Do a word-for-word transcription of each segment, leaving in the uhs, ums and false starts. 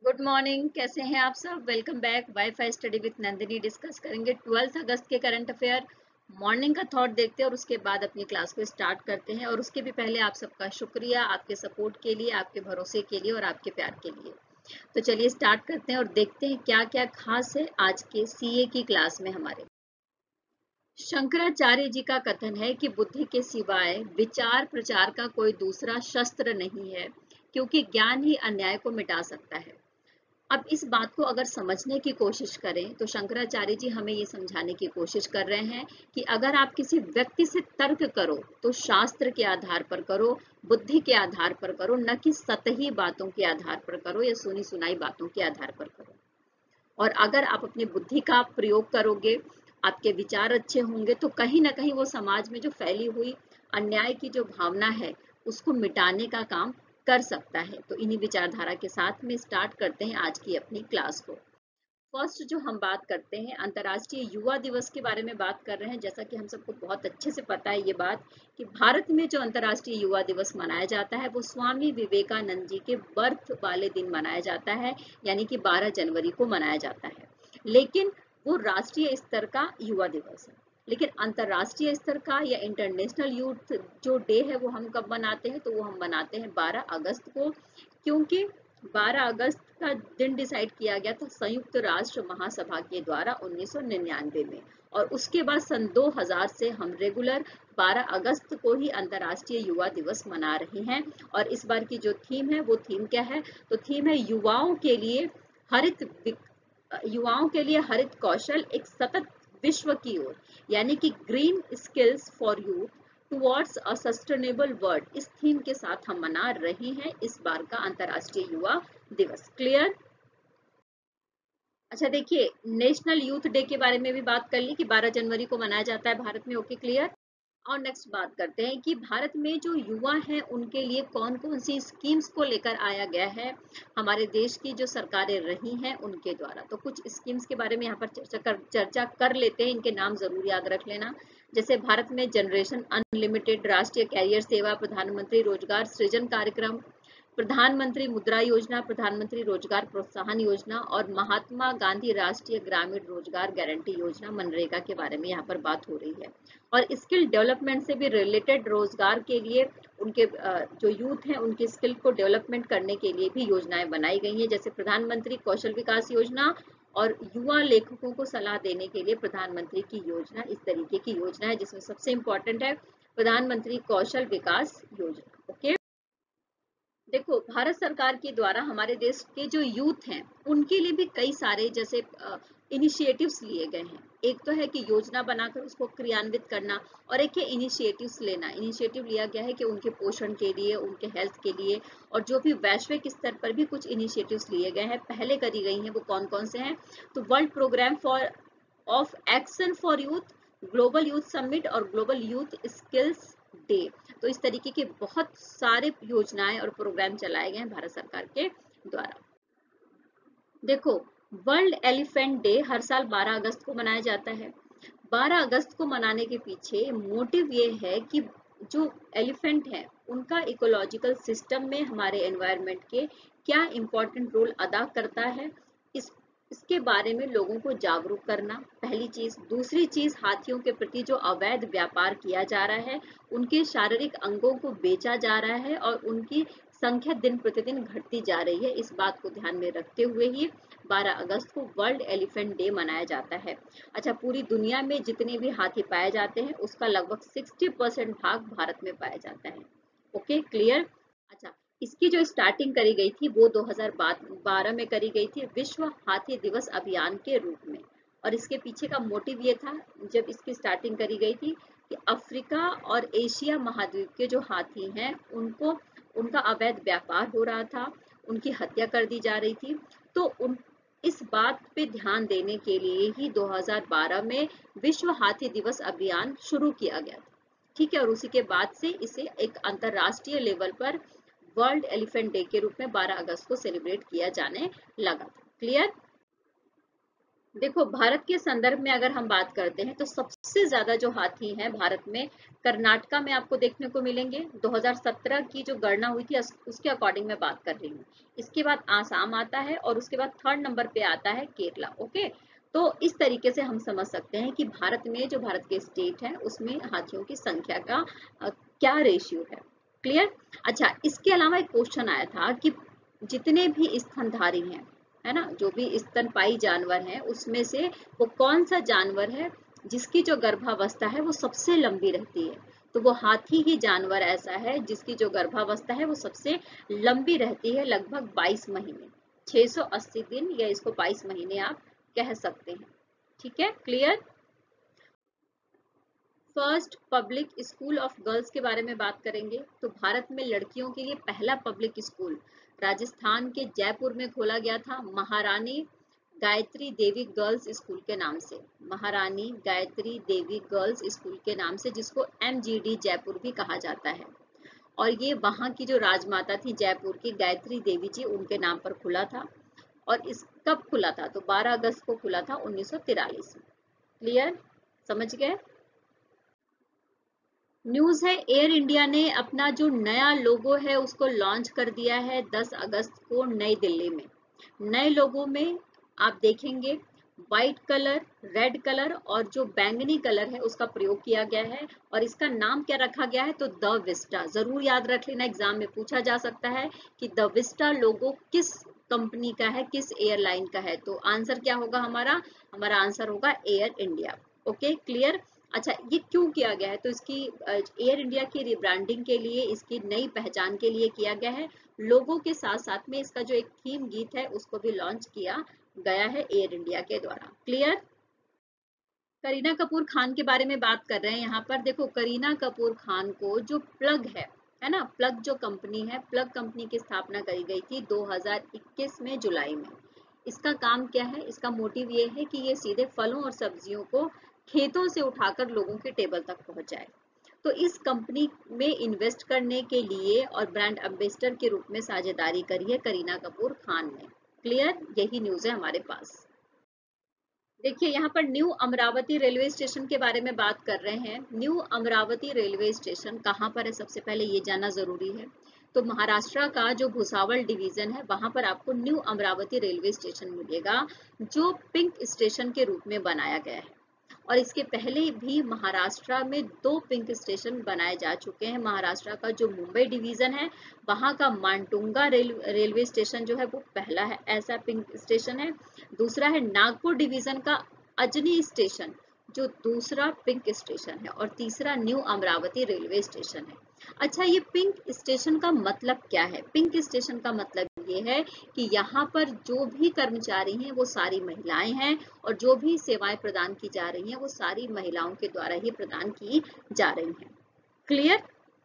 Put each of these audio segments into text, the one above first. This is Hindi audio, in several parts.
गुड मॉर्निंग, कैसे हैं आप सब। Welcome back. Wifi study with Nandini discuss करेंगे ट्वेल्थ अगस्त के करंट अफेयर। मॉर्निंग का थॉट देखते हैं और उसके बाद अपनी क्लास को स्टार्ट करते हैं। और उसके भी पहले आप सबका शुक्रिया आपके सपोर्ट के लिए, आपके भरोसे के लिए और आपके प्यार के लिए। तो चलिए स्टार्ट करते हैं और देखते हैं क्या क्या खास है आज के सीए की क्लास में हमारे। शंकराचार्य जी का कथन है कि बुद्धि के सिवाय विचार प्रचार का कोई दूसरा शस्त्र नहीं है, क्योंकि ज्ञान ही अन्याय को मिटा सकता है। अब इस बात को अगर समझने की कोशिश करें तो शंकराचार्य जी हमें ये समझाने की कोशिश कर रहे हैं कि अगर आप किसी व्यक्ति से तर्क करो तो शास्त्र के आधार पर करो, बुद्धि के आधार पर करो, न कि सतही बातों के आधार पर करो या सुनी सुनाई बातों के आधार पर करो। और अगर आप अपनी बुद्धि का प्रयोग करोगे, आपके विचार अच्छे होंगे, तो कहीं ना कहीं वो समाज में जो फैली हुई अन्याय की जो भावना है उसको मिटाने का काम कर सकता है। तो इन्हीं विचारधारा के साथ में स्टार्ट करते हैं आज की अपनी क्लास को। फर्स्ट जो हम बात करते हैं, अंतर्राष्ट्रीय युवा दिवस के बारे में बात कर रहे हैं। जैसा कि हम सबको बहुत अच्छे से पता है ये बात कि भारत में जो अंतर्राष्ट्रीय युवा दिवस मनाया जाता है वो स्वामी विवेकानंद जी के बर्थ वाले दिन मनाया जाता है, यानी कि बारह जनवरी को मनाया जाता है। लेकिन वो राष्ट्रीय स्तर का युवा दिवस है। लेकिन अंतर्राष्ट्रीय स्तर का या इंटरनेशनल यूथ जो डे है वो हम कब मनाते हैं, तो वो हम मनाते हैं बारह अगस्त को। क्योंकि बारह अगस्त का दिन डिसाइड किया गया था संयुक्त राष्ट्र महासभा के द्वारा उन्नीस सौ निन्यानवे में, और उसके बाद सन दो हज़ार से हम रेगुलर बारह अगस्त को ही अंतर्राष्ट्रीय युवा दिवस मना रहे हैं। और इस बार की जो थीम है वो थीम क्या है, तो थीम है युवाओं के लिए हरित युवाओं के लिए हरित कौशल एक सतत विश्व की ओर, यानी कि green skills for youth towards a sustainable world. इस थीम के साथ हम मना रहे हैं इस बार का अंतर्राष्ट्रीय युवा दिवस। क्लियर। अच्छा देखिए, नेशनल यूथ डे के बारे में भी बात कर ली कि बारह जनवरी को मनाया जाता है भारत में। Okay, clear. और नेक्स्ट बात करते हैं कि भारत में जो युवा हैं उनके लिए कौन कौन सी स्कीम्स को लेकर आया गया है हमारे देश की जो सरकारें रही हैं उनके द्वारा। तो कुछ स्कीम्स के बारे में यहाँ पर चर्चा कर चर्चा कर लेते हैं, इनके नाम जरूर याद रख लेना। जैसे भारत में जनरेशन अनलिमिटेड, राष्ट्रीय कैरियर सेवा, प्रधानमंत्री रोजगार सृजन कार्यक्रम, प्रधानमंत्री मुद्रा योजना, प्रधानमंत्री रोजगार प्रोत्साहन योजना और महात्मा गांधी राष्ट्रीय ग्रामीण रोजगार गारंटी योजना मनरेगा के बारे में यहाँ पर बात हो रही है। और स्किल डेवलपमेंट से भी रिलेटेड रोजगार के लिए उनके जो यूथ हैं उनकी स्किल को डेवलपमेंट करने के लिए भी योजनाएं बनाई गई हैं, जैसे प्रधानमंत्री कौशल विकास योजना और युवा लेखकों को सलाह देने के लिए प्रधानमंत्री की योजना। इस तरीके की योजना है जिसमें सबसे इंपॉर्टेंट है प्रधानमंत्री कौशल विकास योजना। ओके, देखो भारत सरकार के द्वारा हमारे देश के जो यूथ हैं उनके लिए भी कई सारे जैसे इनिशिएटिव्स लिए गए हैं। एक तो है कि योजना बनाकर उसको क्रियान्वित करना, और एक है इनिशिएटिव्स लेना। इनिशिएटिव लिया गया है कि उनके पोषण के लिए, उनके हेल्थ के लिए, और जो भी वैश्विक स्तर पर भी कुछ इनिशिएटिव्स लिए गए हैं, पहले करी गई हैं, वो कौन कौन से हैं। तो world programme for of action for youth, global youth summit और ग्लोबल यूथ स्किल्स डे। तो इस तरीके के बहुत सारे योजनाएं और प्रोग्राम चलाए गए हैं भारत सरकार के द्वारा। देखो, वर्ल्ड एलिफेंट डे हर साल बारह अगस्त को मनाया जाता है। बारह अगस्त को मनाने के पीछे मोटिव ये है कि जो एलिफेंट है उनका इकोलॉजिकल सिस्टम में हमारे एनवायरनमेंट के क्या इंपॉर्टेंट रोल अदा करता है, इस इसके बारे में लोगों को जागरूक करना पहली चीज। दूसरी चीज, हाथियों के प्रति जो अवैध व्यापार किया जा रहा है, उनके शारीरिक अंगों को बेचा जा रहा है और उनकी संख्या दिन प्रतिदिन घटती जा रही है, इस बात को ध्यान में रखते हुए ही बारह अगस्त को वर्ल्ड एलिफेंट डे मनाया जाता है। अच्छा, पूरी दुनिया में जितने भी हाथी पाए जाते हैं उसका लगभग साठ परसेंट भाग भारत में पाया जाता है। Okay, clear. अच्छा, इसकी जो स्टार्टिंग करी गई थी वो दो हज़ार बारह में करी गई थी विश्व हाथी दिवस अभियान के रूप में। और इसके पीछे का मोटिव ये था, जब इसकी स्टार्टिंग करी गई थी, कि अफ्रीका और एशिया महाद्वीप के जो हाथी हैं उनको उनका अवैध व्यापार हो रहा था, उनकी हत्या कर दी जा रही थी। तो उन इस बात पे ध्यान देने के लिए ही दो हज़ार बारह में विश्व हाथी दिवस अभियान शुरू किया गया था। ठीक है, और उसी के बाद से इसे एक अंतरराष्ट्रीय लेवल पर वर्ल्ड एलिफेंट डे के रूप में बारह अगस्त को सेलिब्रेट किया जाने लगा था। क्लियर। देखो, भारत के संदर्भ में अगर हम बात करते हैं तो सबसे ज्यादा जो हाथी हैं भारत में कर्नाटका में आपको देखने को मिलेंगे। दो हज़ार सत्रह की जो गणना हुई थी उसके अकॉर्डिंग मैं बात कर रही हूँ। इसके बाद आसाम आता है और उसके बाद थर्ड नंबर पे आता है केरला। ओके, तो इस तरीके से हम समझ सकते हैं कि भारत में जो भारत के स्टेट है उसमें हाथियों की संख्या का अ, क्या रेशियो है। क्लियर। अच्छा, इसके अलावा एक क्वेश्चन आया था कि जितने भी स्तनधारी हैं, है ना, जो भी स्तनपाई जानवर हैं उसमें से वो कौन सा जानवर है जिसकी जो गर्भावस्था है वो सबसे लंबी रहती है। तो वो हाथी ही जानवर ऐसा है जिसकी जो गर्भावस्था है वो सबसे लंबी रहती है, लगभग बाईस महीने, छह सौ अस्सी दिन, या इसको बाईस महीने आप कह सकते हैं। ठीक है, clear. First public school of girls के बारे में बात करेंगे तो भारत में लड़कियों के लिए पहला पब्लिक स्कूल राजस्थान के जयपुर में खोला गया था, महारानी गायत्री देवी गर्ल्स स्कूल के नाम से। महारानी गायत्री देवी गर्ल्स स्कूल के नाम से, जिसको एमजीडी जयपुर भी कहा जाता है। और ये वहां की जो राजमाता थी जयपुर की, गायत्री देवी जी, उनके नाम पर खुला था। और इस कब खुला था? तो बारह अगस्त को खुला था उन्नीस सौ तिरालीस में। क्लियर, समझ गए। न्यूज है, एयर इंडिया ने अपना जो नया लोगो है उसको लॉन्च कर दिया है दस अगस्त को नई दिल्ली में। नए लोगो में आप देखेंगे व्हाइट कलर, रेड कलर और जो बैंगनी कलर है उसका प्रयोग किया गया है। और इसका नाम क्या रखा गया है? तो द विस्टा। जरूर याद रख लेना, एग्जाम में पूछा जा सकता है कि द विस्टा लोगो किस कंपनी का है, किस एयरलाइन का है। तो आंसर क्या होगा हमारा? हमारा आंसर होगा एयर इंडिया। Okay, clear. अच्छा, ये क्यों किया गया है? तो इसकी एयर इंडिया की रिब्रांडिंग के लिए, इसकी नई पहचान के लिए किया गया है। लोगों के साथ साथ में इसका जो एक थीम गीत है उसको भी लॉन्च किया गया है एयर इंडिया के द्वारा। क्लियर। करीना कपूर खान के बारे में बात कर रहे हैं यहाँ पर। देखो, करीना कपूर खान को जो प्लग है है ना, प्लग जो कंपनी है, प्लग कंपनी की स्थापना करी गई थी दो हज़ार इक्कीस में जुलाई में। इसका काम क्या है? इसका मोटिव ये है कि ये सीधे फलों और सब्जियों को खेतों से उठाकर लोगों के टेबल तक पहुंचाए। तो इस कंपनी में इन्वेस्ट करने के लिए और ब्रांड एम्बेसडर के रूप में साझेदारी करी है करीना कपूर खान ने। क्लियर, यही न्यूज है हमारे पास। देखिए, यहाँ पर न्यू अमरावती रेलवे स्टेशन के बारे में बात कर रहे हैं। न्यू अमरावती रेलवे स्टेशन कहाँ पर है, सबसे पहले ये जानना जरूरी है। तो महाराष्ट्र का जो भुसावल डिवीजन है वहां पर आपको न्यू अमरावती रेलवे स्टेशन मिलेगा, जो पिंक स्टेशन के रूप में बनाया गया है। और इसके पहले भी महाराष्ट्र में दो पिंक स्टेशन बनाए जा चुके हैं। महाराष्ट्र का जो मुंबई डिवीजन है वहां का मांटुंगा रेल, रेलवे स्टेशन जो है वो पहला है ऐसा पिंक स्टेशन है। दूसरा है नागपुर डिवीजन का अजनी स्टेशन, जो दूसरा पिंक स्टेशन है। और तीसरा न्यू अमरावती रेलवे स्टेशन है। अच्छा, ये पिंक स्टेशन का मतलब क्या है? पिंक स्टेशन का मतलब ये है कि यहाँ पर जो भी कर्मचारी हैं वो सारी महिलाएं हैं, और जो भी सेवाएं प्रदान की जा रही हैं वो सारी महिलाओं के द्वारा ही प्रदान की जा रही हैं। क्लियर।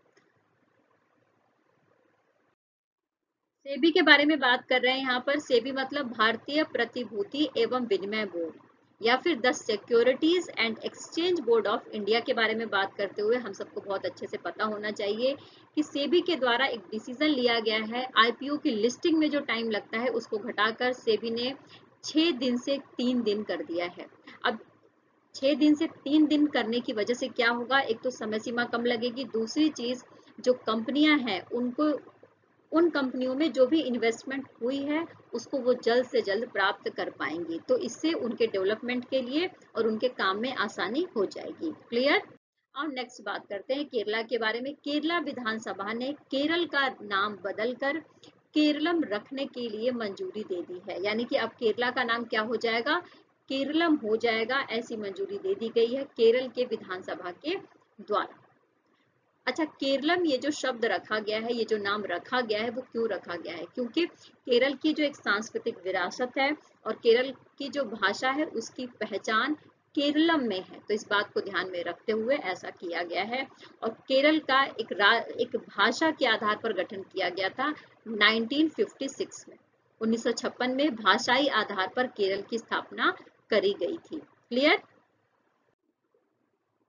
सेबी के बारे में बात कर रहे हैं यहाँ पर। सेबी मतलब भारतीय प्रतिभूति एवं विनिमय बोर्ड, या फिर the securities and exchange board of India के बारे में बात करते हुए हम सबको बहुत अच्छे से पता होना चाहिए कि सेबी के द्वारा एक डिसीजन लिया गया है। आईपीओ की लिस्टिंग में जो टाइम लगता है उसको घटाकर सेबी ने छह दिन से तीन दिन कर दिया है। अब छह दिन से तीन दिन करने की वजह से क्या होगा? एक तो समय सीमा कम लगेगी, दूसरी चीज जो कंपनियां हैं उनको, उन कंपनियों में जो भी इन्वेस्टमेंट हुई है उसको वो जल्द से जल्द प्राप्त कर पाएंगी। तो इससे उनके डेवलपमेंट के लिए और उनके काम में आसानी हो जाएगी। क्लियर। और नेक्स्ट बात करते हैं केरला के बारे में। केरला विधानसभा ने केरल का नाम बदलकर केरलम रखने के लिए मंजूरी दे दी है। यानी कि अब केरला का नाम क्या हो जाएगा? केरलम हो जाएगा। ऐसी मंजूरी दे दी गई है केरल के विधानसभा के द्वारा। अच्छा, केरलम ये जो शब्द रखा गया है, ये जो नाम रखा गया है, वो क्यों रखा गया है? क्योंकि केरल की जो एक सांस्कृतिक विरासत है और केरल की जो भाषा है उसकी पहचान केरलम में है। तो इस बात को ध्यान में रखते हुए ऐसा किया गया है। और केरल का एक एक भाषा के आधार पर गठन किया गया था नाइनटीन फिफ्टी सिक्स में। उन्नीस सौ छप्पन में भाषाई आधार पर केरल की स्थापना करी गई थी। Clear.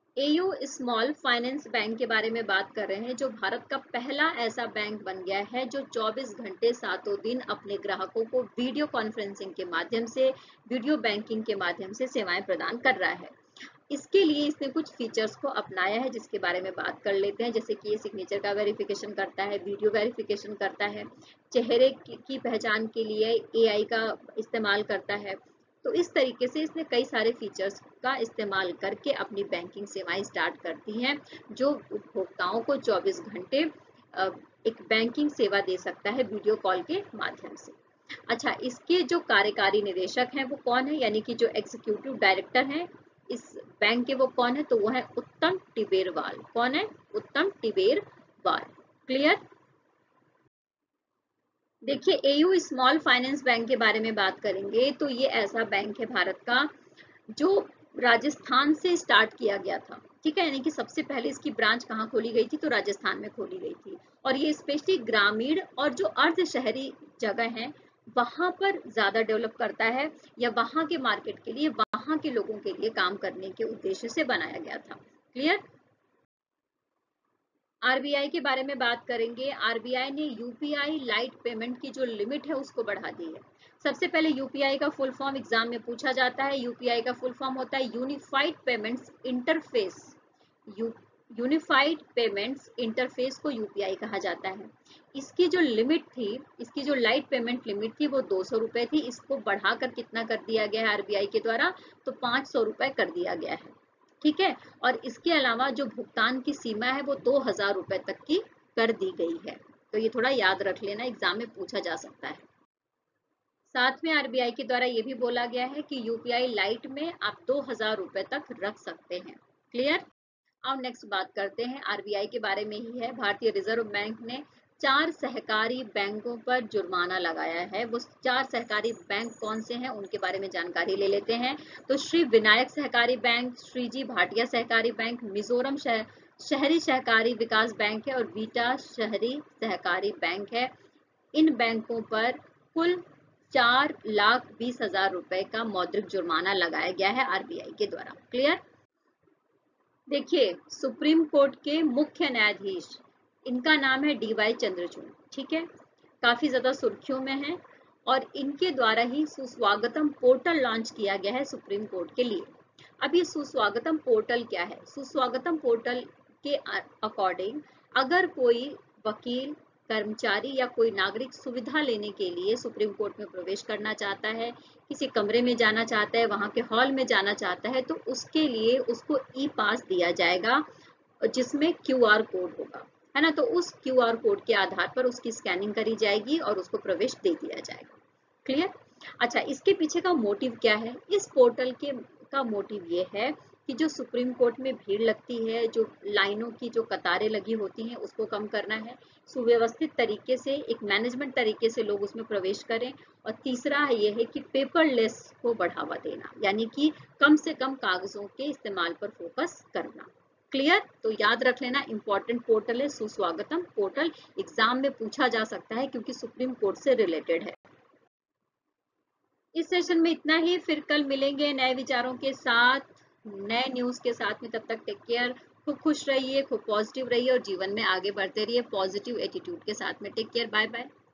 AU small finance bank के बारे में बात कर रहे हैं, जो भारत का पहला ऐसा बैंक बन गया है जो चौबीस घंटे सातों दिन अपने ग्राहकों को वीडियो कॉन्फ्रेंसिंग के माध्यम से, वीडियो बैंकिंग के माध्यम से सेवाएं प्रदान कर रहा है। इसके लिए इसने कुछ फीचर्स को अपनाया है जिसके बारे में बात कर लेते हैं, जैसे कि ये सिग्नेचर का वेरिफिकेशन करता है, वीडियो वेरिफिकेशन करता है, चेहरे की पहचान के लिए एआई का इस्तेमाल करता है। तो इस तरीके से इसने कई सारे फीचर्स का इस्तेमाल करके अपनी बैंकिंग सेवाएं स्टार्ट करती हैं, जो उपभोक्ताओं को चौबीस घंटे एक बैंकिंग सेवा दे सकता है वीडियो कॉल के माध्यम से। अच्छा, इसके जो कार्यकारी निदेशक हैं वो कौन है, यानी कि जो एग्जीक्यूटिव डायरेक्टर हैं इस बैंक के, वो कौन है, तो वो है उत्तम टिबेरवाल। कौन है? उत्तम टिबेरवाल। क्लियर? देखिए, एयू स्मॉल फाइनेंस बैंक के बारे में बात करेंगे तो ये ऐसा बैंक है भारत का जो राजस्थान से स्टार्ट किया गया था। ठीक है, यानी कि सबसे पहले इसकी ब्रांच कहाँ खोली गई थी, तो राजस्थान में खोली गई थी। और ये स्पेशली ग्रामीण और जो अर्ध शहरी जगह है वहां पर ज्यादा डेवलप करता है, या वहां के मार्केट के लिए, वहां के लोगों के लिए काम करने के उद्देश्य से बनाया गया था। क्लियर? आरबीआई के बारे में बात करेंगे। आरबीआई ने यूपीआई लाइट पेमेंट की जो लिमिट है उसको बढ़ा दी है। सबसे पहले यूपीआई का फुल फॉर्म एग्जाम में पूछा जाता है। यूपीआई का फुल फॉर्म होता है unified payments interface. Unified payments interface को यूपीआई कहा जाता है। इसकी जो लिमिट थी, इसकी जो लाइट पेमेंट लिमिट थी वो दो सौ रुपए थी। इसको बढ़ाकर कितना कर दिया गया है आरबीआई के द्वारा, तो पांच सौ रुपए कर दिया गया है। ठीक है, और इसके अलावा जो भुगतान की सीमा है वो दो हजार रुपए तक की कर दी गई है। तो ये थोड़ा याद रख लेना, एग्जाम में पूछा जा सकता है। साथ में आरबीआई के द्वारा ये भी बोला गया है कि यूपीआई लाइट में आप दो हजार रुपए तक रख सकते हैं। क्लियर? अब नेक्स्ट बात करते हैं आरबीआई के बारे में ही है। भारतीय रिजर्व बैंक ने चार सहकारी बैंकों पर जुर्माना लगाया है। वो चार सहकारी बैंक कौन से हैं उनके बारे में जानकारी ले लेते हैं। तो श्री विनायक सहकारी बैंक, श्रीजी भाटिया सहकारी बैंक, मिजोरम शहर शहरी सहकारी विकास बैंक है, और वीटा शहरी सहकारी बैंक है। इन बैंकों पर कुल चार लाख बीस हजार रुपए का मौद्रिक जुर्माना लगाया गया है आरबीआई के द्वारा। क्लियर? देखिए, सुप्रीम कोर्ट के मुख्य न्यायाधीश, इनका नाम है डी वाई चंद्रचूड़। ठीक है, काफी ज्यादा सुर्खियों में है, और इनके द्वारा ही सुस्वागतम पोर्टल लॉन्च किया गया है सुप्रीम कोर्ट के लिए। अब ये सुस्वागतम पोर्टल क्या है? सुस्वागतम पोर्टल के अकॉर्डिंग अगर कोई वकील, कर्मचारी या कोई नागरिक सुविधा लेने के लिए सुप्रीम कोर्ट में प्रवेश करना चाहता है, किसी कमरे में जाना चाहता है, वहां के हॉल में जाना चाहता है, तो उसके लिए उसको ई पास दिया जाएगा जिसमें क्यू आर कोड होगा, है ना। तो उस क्यू आर कोड के आधार पर उसकी स्कैनिंग करी जाएगी और उसको प्रवेश दे दिया जाएगा। क्लियर? अच्छा, इसके पीछे का मोटिव क्या है? इस पोर्टल के का मोटिव ये है कि जो सुप्रीम कोर्ट में भीड़ लगती है, जो लाइनों की जो कतारें लगी होती हैं, उसको कम करना है। सुव्यवस्थित तरीके से, एक मैनेजमेंट तरीके से लोग उसमें प्रवेश करें। और तीसरा ये है कि पेपरलेस को बढ़ावा देना, यानी कि कम से कम कागजों के इस्तेमाल पर फोकस करना। क्लियर? तो याद रख लेना, इंपॉर्टेंट पोर्टल है सुस्वागतम पोर्टल। एग्जाम में पूछा जा सकता है क्योंकि सुप्रीम कोर्ट से रिलेटेड है। इस सेशन में इतना ही, फिर कल मिलेंगे नए विचारों के साथ, नए न्यूज के साथ में। तब तक टेक केयर, खूब खुश रहिए, खूब पॉजिटिव रहिए और जीवन में आगे बढ़ते रहिए पॉजिटिव एटीट्यूड के साथ में। Take care, bye bye.